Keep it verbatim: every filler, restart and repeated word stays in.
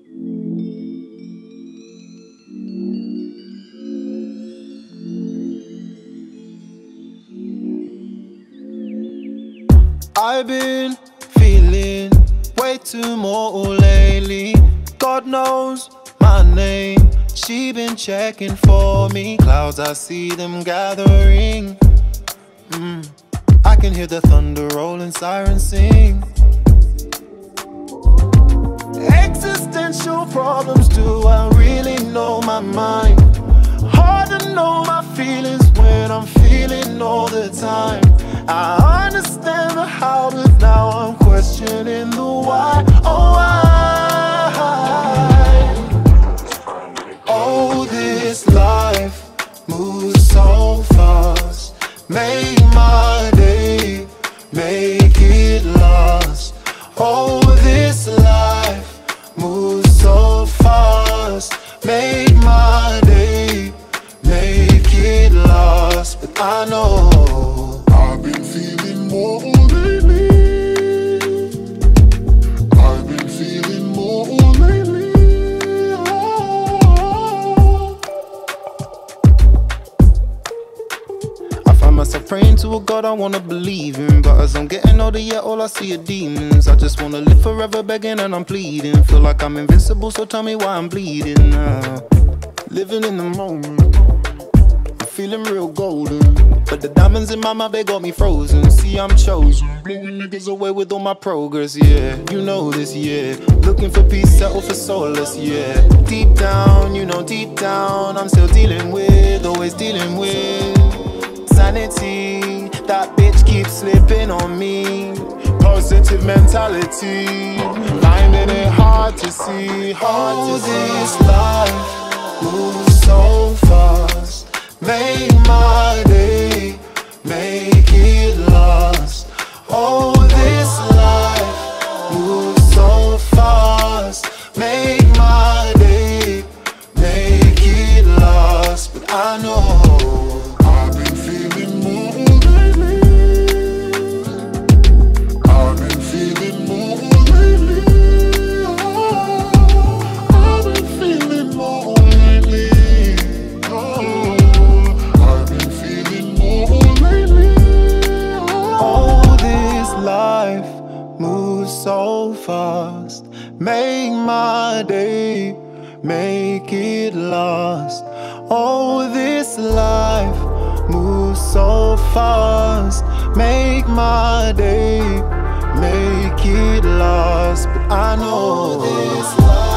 I've been feeling way too more lately. God knows my name, she been checking for me. Clouds, I see them gathering. mm. I can hear the thunder rolling, sirens sing. Existential problems, do I really know my mind? Hard to know my feelings when I'm feeling all the time. I understand the how, but now I'm questioning the why. Oh, why? Oh, this life moves so fast. Make my day, make it last. Oh, this life moves so fast. Make my day, make it last. But I know I've been feeling more lately. I've been feeling more lately. Oh. I find myself praying to a God I wanna believe in, but as I'm getting older, yeah, all I see are demons. I just wanna live forever begging and I'm pleading. Feel like I'm invincible, so tell me why I'm bleeding now. Living in the moment, I'm feeling real golden, but the diamonds in my mouth, they got me frozen. See, I'm chosen, blowing niggas away with all my progress, yeah. You know this, yeah. Looking for peace, settle for solace, yeah. Deep down, you know deep down, I'm still dealing with, always dealing with sanity. That bitch keeps slipping on me. Positive mentality, finding it hard to see, hard oh, to this see. Life moves so fast. Make my day, make it last. Oh, this life moves so fast. Make my day, make it last. But I know I've been feeling more lately. I've been feeling more lately. Oh, I've been feeling more lately. Oh, I've been feeling more lately. Oh, this life moves so fast. Make my day, make it last. Oh, this life moves so fast. Make my day, make it last. But I know this life